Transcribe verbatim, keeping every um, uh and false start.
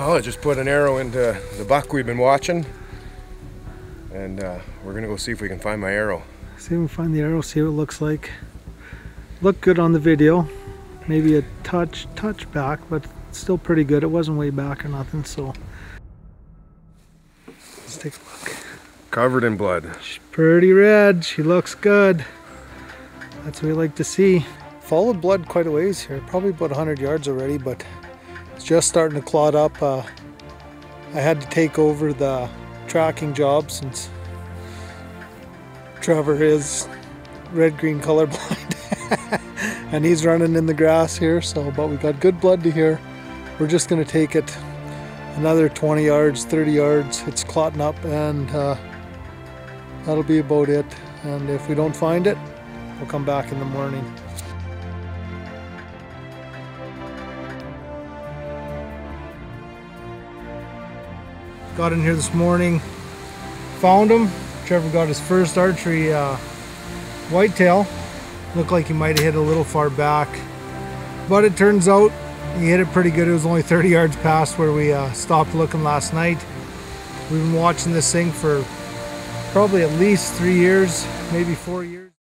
Well, I just put an arrow into the buck we've been watching, and uh, we're gonna go see if we can find my arrow. See if we can find the arrow, see what it looks like. Looked good on the video. Maybe a touch, touch back, but still pretty good. It wasn't way back or nothing, so. Let's take a look. Covered in blood. She's pretty red. She looks good. That's what we like to see. Followed blood quite a ways here, probably about one hundred yards already, but it's just starting to clot up. Uh, I had to take over the tracking job since Trevor is red-green colorblind and he's running in the grass here. So, but we got good blood to here. We're just going to take it another twenty yards, thirty yards. It's clotting up, and uh, that'll be about it. And if we don't find it, we'll come back in the morning. Got in here this morning, found him. Trevor got his first archery uh, whitetail. Looked like he might have hit a little far back, but it turns out he hit it pretty good. It was only thirty yards past where we uh, stopped looking last night. We've been watching this thing for probably at least three years, maybe four years.